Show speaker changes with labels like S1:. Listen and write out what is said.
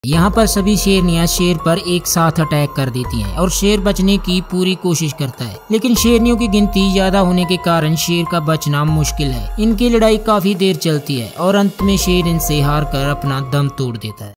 S1: यहाँ पर सभी शेरनियां शेर पर एक साथ अटैक कर देती हैं और शेर बचने की पूरी कोशिश करता है, लेकिन शेरनियों की गिनती ज्यादा होने के कारण शेर का बचना मुश्किल है। इनकी लड़ाई काफी देर चलती है और अंत में शेर इनसे हार कर अपना दम तोड़ देता है।